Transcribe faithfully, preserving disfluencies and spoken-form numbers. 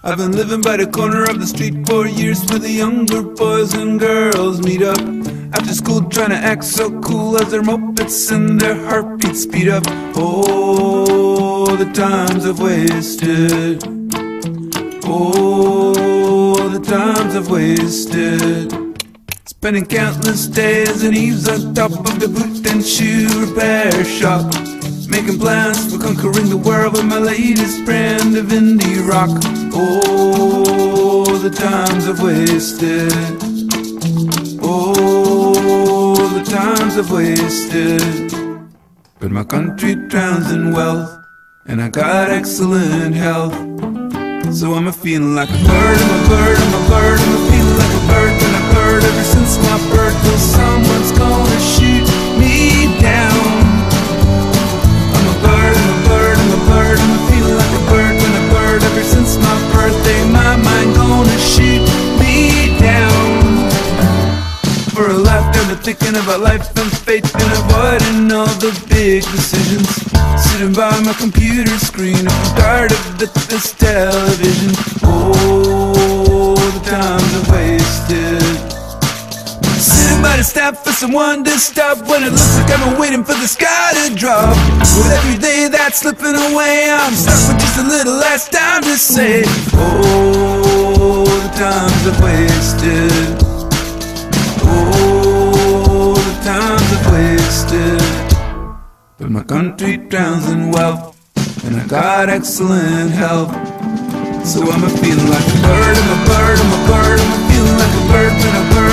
I've been living by the corner of the street for years, where the younger boys and girls meet up after school, trying to act so cool as their mopeds and their heartbeats speed up. Oh, the times I've wasted. Oh, the times I've wasted. Spending countless days and eves on top of the boot and shoe repair shop, making plans for conquering the world with my latest brand of indie rock. Oh, the times I've wasted. Oh, the times I've wasted. But my country drowns in wealth, and I got excellent health. So I'm a feeling like a bird, I'm a bird, I'm a bird, I'm a feeling like a bird, been a bird ever since my birth, till someone's gonna shoot me down. I'm a bird, I'm a bird, I'm a bird, I'm a feeling like a bird, been a bird ever since my birthday, my mind gonna shoot me down. For a lifetime of thinking about life and fate, and avoiding all the big decisions, sitting by my computer screen, I'm tired of the, this television. Oh, the times I've wasted. Sitting by the stop for someone to stop when it looks like I'm waiting for the sky to drop. With every day that's slipping away, I'm stuck with just a little less time to say. Oh, the times I've wasted. Oh, the times I've wasted. But my country drowns in wealth, and I got excellent health. So I'm a feeling like a bird, I'm a bird, I'm a bird, I'm a feeling like a bird, and a bird